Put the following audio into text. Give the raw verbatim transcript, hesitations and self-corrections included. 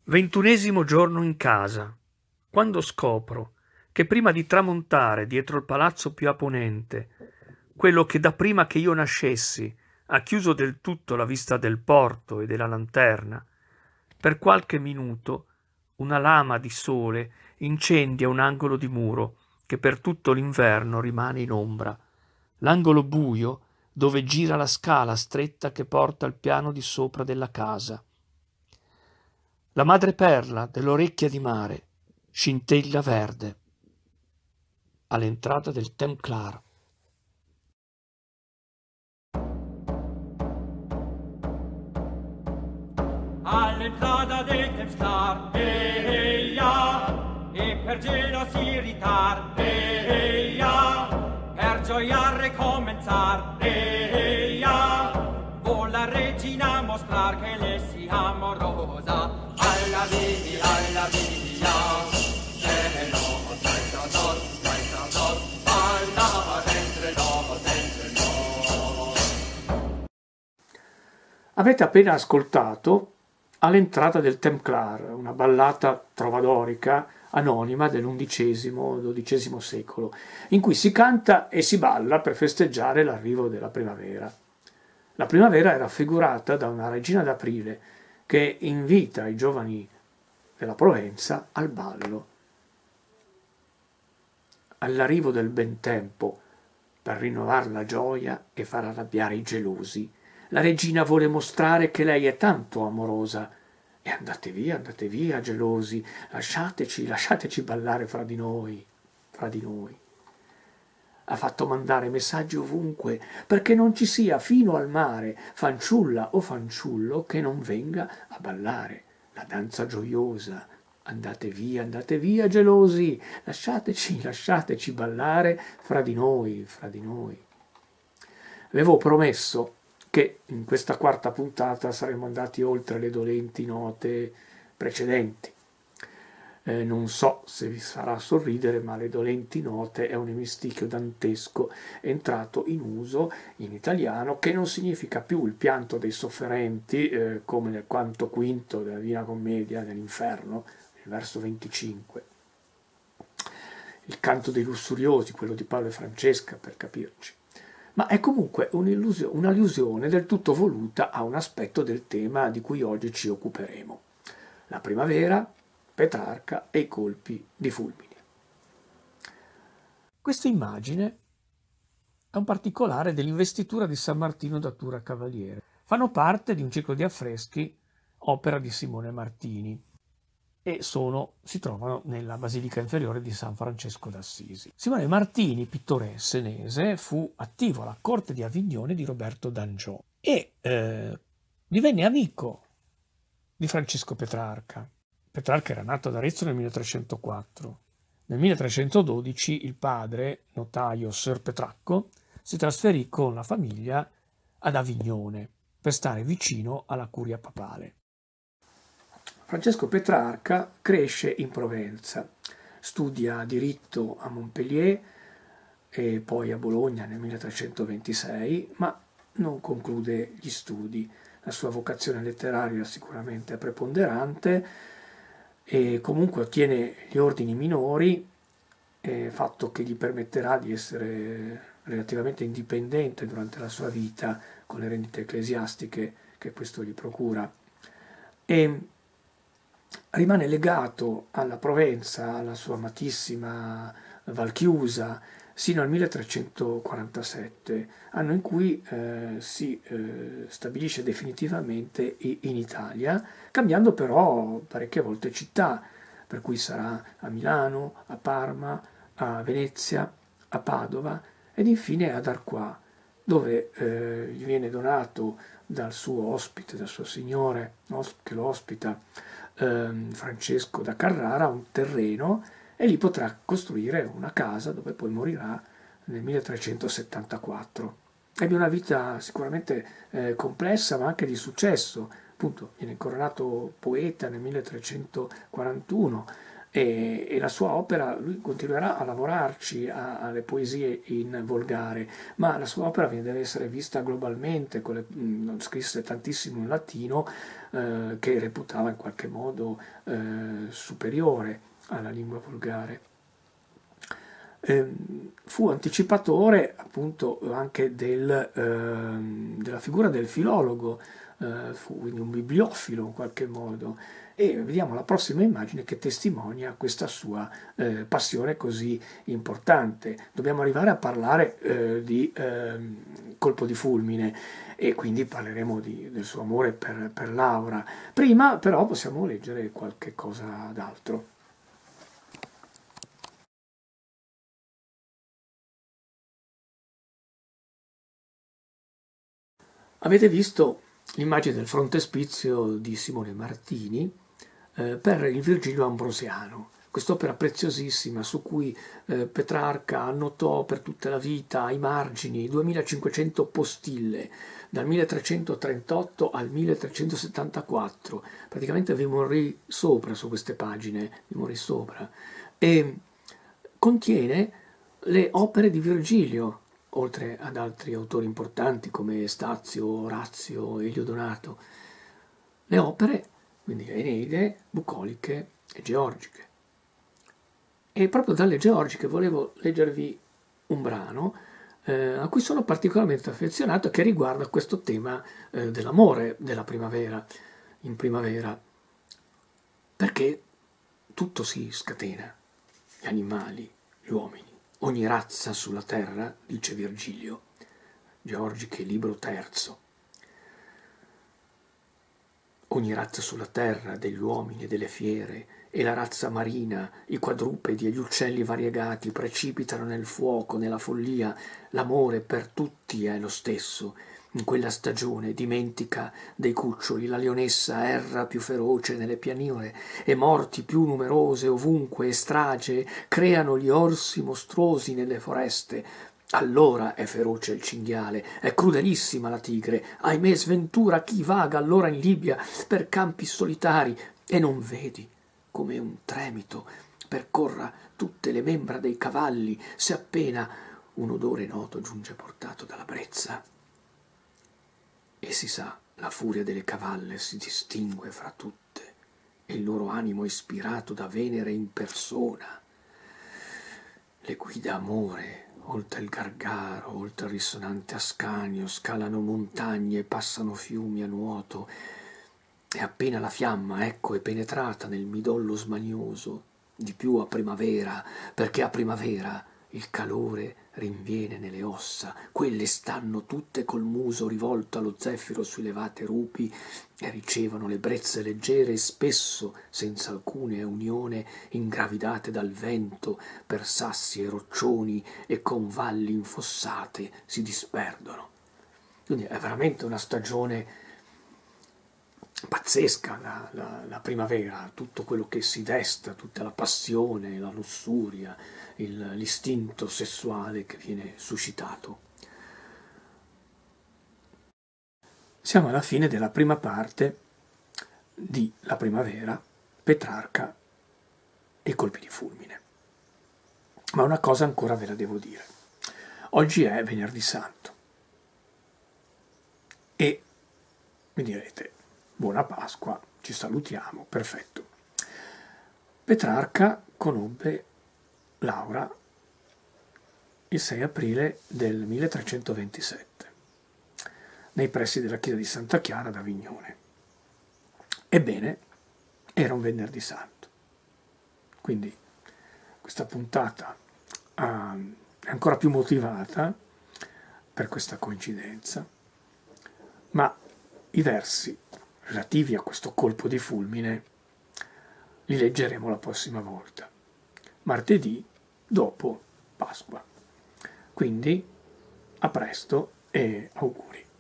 Ventunesimo giorno in casa, quando scopro che prima di tramontare dietro il palazzo più a ponente, quello che da prima che io nascessi ha chiuso del tutto la vista del porto e della lanterna, per qualche minuto una lama di sole incendia un angolo di muro che per tutto l'inverno rimane in ombra, l'angolo buio dove gira la scala stretta che porta al piano di sopra della casa. La madreperla dell'orecchia di mare scintilla verde all'entrata del Templar. All'entrata del Templar, ehi ya, e per gelosi ritar, ehi ya, per gioia recomenzar, ehi ya, vuol la regina mostrar che le si amorosa. Alla via, alla via, se no, senza nos, senza nos, balla entre nos, entre nos. Avete appena ascoltato All'entrata del Templar, una ballata trovadorica anonima dell'undicesimo dodicesimo secolo, in cui si canta e si balla per festeggiare l'arrivo della primavera. La primavera è raffigurata da una regina d'aprile che invita i giovani della Provenza al ballo. All'arrivo del ben tempo, per rinnovare la gioia e far arrabbiare i gelosi, la regina vuole mostrare che lei è tanto amorosa. E andate via, andate via, gelosi, lasciateci, lasciateci ballare fra di noi, fra di noi. Ha fatto mandare messaggi ovunque perché non ci sia fino al mare fanciulla o fanciullo che non venga a ballare la danza gioiosa. Andate via, andate via, gelosi, lasciateci, lasciateci ballare fra di noi, fra di noi. Avevo promesso che in questa quarta puntata saremmo andati oltre le dolenti note precedenti. Eh, non so se vi farà sorridere, ma le dolenti note è un emisticchio dantesco entrato in uso in italiano, che non significa più il pianto dei sofferenti, eh, come nel canto quinto della Divina Commedia dell'Inferno, il verso venticinque. Il canto dei lussuriosi, quello di Paolo e Francesca, per capirci. Ma è comunque un'allusione del tutto voluta a un aspetto del tema di cui oggi ci occuperemo: la primavera, Petrarca e i colpi di fulmine. Questa immagine è un particolare dell'investitura di San Martino da Tura Cavaliere. Fanno parte di un ciclo di affreschi, opera di Simone Martini, e sono, si trovano nella Basilica Inferiore di San Francesco d'Assisi. Simone Martini, pittore senese, fu attivo alla corte di Avignone di Roberto d'Angiò e eh, divenne amico di Francesco Petrarca. Petrarca era nato ad Arezzo nel milletrecentoquattro. Nel milletrecentododici il padre, notaio Ser Petracco, si trasferì con la famiglia ad Avignone per stare vicino alla curia papale. Francesco Petrarca cresce in Provenza, studia diritto a Montpellier e poi a Bologna nel milletrecentoventisei, ma non conclude gli studi. La sua vocazione letteraria sicuramente è preponderante e comunque ottiene gli ordini minori, eh, fatto che gli permetterà di essere relativamente indipendente durante la sua vita con le rendite ecclesiastiche che questo gli procura. E rimane legato alla Provenza, alla sua amatissima Valchiusa, sino al milletrecentoquarantasette, anno in cui eh, si eh, stabilisce definitivamente in Italia, cambiando però parecchie volte città, per cui sarà a Milano, a Parma, a Venezia, a Padova ed infine ad Arquà, dove eh, gli viene donato dal suo ospite, dal suo signore che lo ospita, eh, Francesco da Carrara, un terreno, e lì potrà costruire una casa dove poi morirà nel milletrecentosettantaquattro. Ebbe una vita sicuramente eh, complessa ma anche di successo. Appunto viene incoronato poeta nel milletrecentoquarantuno, e, e la sua opera, lui continuerà a lavorarci a, alle poesie in volgare, ma la sua opera deve essere vista globalmente, con le, mh, scrisse tantissimo in latino, eh, che reputava in qualche modo eh, superiore alla lingua volgare. Eh, fu anticipatore appunto anche del, eh, della figura del filologo, eh, fu quindi un bibliofilo in qualche modo, e vediamo la prossima immagine che testimonia questa sua eh, passione così importante. Dobbiamo arrivare a parlare eh, di eh, Colpo di fulmine e quindi parleremo di, del suo amore per, per Laura. Prima però possiamo leggere qualche cosa d'altro. Avete visto l'immagine del frontespizio di Simone Martini eh, per il Virgilio Ambrosiano, quest'opera preziosissima su cui eh, Petrarca annotò per tutta la vita ai margini duemilacinquecento postille, dal milletrecentotrentotto al milletrecentosettantaquattro, praticamente vi morì sopra su queste pagine, vi morì sopra, e contiene le opere di Virgilio, oltre ad altri autori importanti come Stazio, Orazio, Elio Donato, le opere, quindi le Eneide, bucoliche e georgiche. E proprio dalle georgiche volevo leggervi un brano eh, a cui sono particolarmente affezionato, che riguarda questo tema eh, dell'amore della primavera, in primavera, perché tutto si scatena, gli animali, gli uomini. Ogni razza sulla terra, dice Virgilio, Georgiche, libro terzo. Ogni razza sulla terra, degli uomini e delle fiere, e la razza marina, i quadrupedi e gli uccelli variegati precipitano nel fuoco, nella follia. L'amore per tutti è lo stesso. In quella stagione dimentica dei cuccioli, la leonessa erra più feroce nelle pianure, e morti più numerose ovunque e strage creano gli orsi mostruosi nelle foreste. Allora è feroce il cinghiale, è crudelissima la tigre, ahimè sventura chi vaga allora in Libia per campi solitari, e non vedi come un tremito percorra tutte le membra dei cavalli se appena un odore noto giunge portato dalla brezza. E si sa, la furia delle cavalle si distingue fra tutte, e il loro animo ispirato da Venere in persona. Le guida amore, oltre il Gargaro, oltre il risonante Ascanio, scalano montagne, passano fiumi a nuoto, e appena la fiamma, ecco, è penetrata nel midollo smanioso, di più a primavera, perché a primavera il calore rinviene nelle ossa, quelle stanno tutte col muso rivolto allo zeffiro sui levate rupi e ricevono le brezze leggere e spesso, senza alcuna unione, ingravidate dal vento, per sassi e roccioni e con valli infossate si disperdono. Quindi è veramente una stagione pazzesca la, la, la primavera, tutto quello che si desta, tutta la passione, la lussuria, il, l'istinto sessuale che viene suscitato. Siamo alla fine della prima parte di La primavera, Petrarca e Colpi di fulmine. Ma una cosa ancora ve la devo dire. Oggi è Venerdì Santo e mi direte: buona Pasqua, ci salutiamo, perfetto. Petrarca conobbe Laura il sei aprile del milletrecentoventisette, nei pressi della chiesa di Santa Chiara d'Avignone. Ebbene, era un venerdì santo. Quindi questa puntata uh, è ancora più motivata per questa coincidenza, ma i versi relativi a questo colpo di fulmine li leggeremo la prossima volta, martedì dopo Pasqua. Quindi a presto e auguri.